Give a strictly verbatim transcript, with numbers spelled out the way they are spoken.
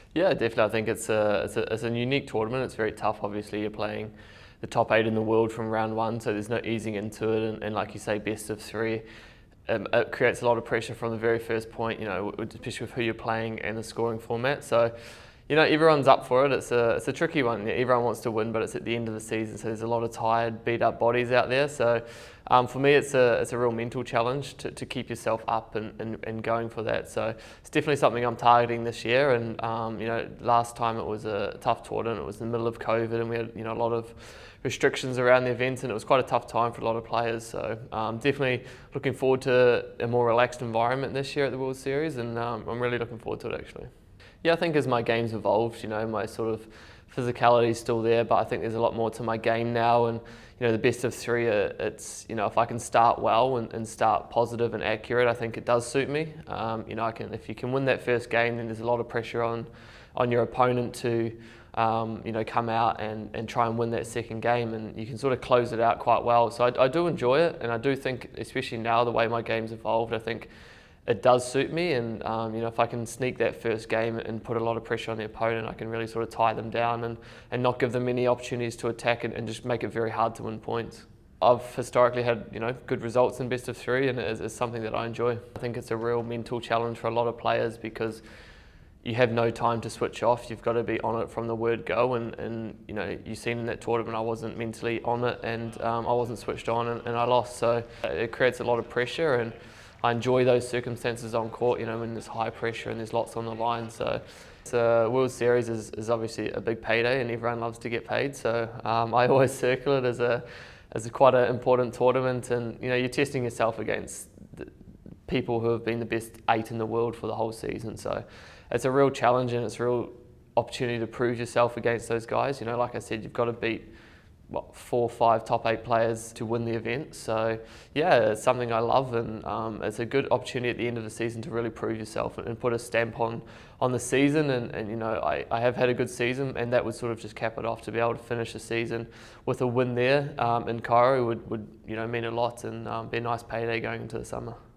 Yeah, definitely. I think it's a, it's a it's a unique tournament. It's very tough. Obviously, you're playing the top eight in the world from round one, so there's no easing into it. And, and like you say, best of three. Um, it creates a lot of pressure from the very first point. You know, especially with who you're playing and the scoring format. So, you know, everyone's up for it. It's a it's a tricky one. Everyone wants to win, but it's at the end of the season, so there's a lot of tired, beat up bodies out there. So, um, for me, it's a it's a real mental challenge to, to keep yourself up and, and, and going for that. So it's definitely something I'm targeting this year. And um, you know, last time it was a tough tournament. It was in the middle of COVID, and we had you know a lot of restrictions around the event, and it was quite a tough time for a lot of players. So um, definitely looking forward to a more relaxed environment this year at the World Series, and um, I'm really looking forward to it actually. Yeah, I think as my game's evolved, you know, my sort of physicality is still there, but I think there's a lot more to my game now. And you know, the best of three, it's you know, if I can start well and, and start positive and accurate, I think it does suit me. Um, you know, I can if you can win that first game, then there's a lot of pressure on on your opponent to um, you know come out and and try and win that second game, and you can sort of close it out quite well. So I, I do enjoy it, and I do think, especially now the way my game's evolved, I think it does suit me. And um, you know, if I can sneak that first game and put a lot of pressure on the opponent, I can really sort of tie them down and, and not give them any opportunities to attack, and, and just make it very hard to win points. I've historically had you know good results in best of three, and it's, it's something that I enjoy. I think it's a real mental challenge for a lot of players because you have no time to switch off. You've got to be on it from the word go, and, and you know, you've seen in that tournament I wasn't mentally on it, and um, I wasn't switched on, and, and I lost. So it creates a lot of pressure, and I enjoy those circumstances on court, you know, when there's high pressure and there's lots on the line. So, so World Series is, is obviously a big payday, and everyone loves to get paid. So um, I always circle it as a as a quite an important tournament, and you know, you're testing yourself against the people who have been the best eight in the world for the whole season. So it's a real challenge, and it's a real opportunity to prove yourself against those guys. You know, like I said, you've got to beat what, four or five top eight players to win the event. So yeah, it's something I love, and um, it's a good opportunity at the end of the season to really prove yourself and, and put a stamp on on the season. And, and you know, I, I have had a good season, and that would sort of just cap it off. To be able to finish the season with a win there um, in Cairo would, would you know mean a lot, and um, be a nice payday going into the summer.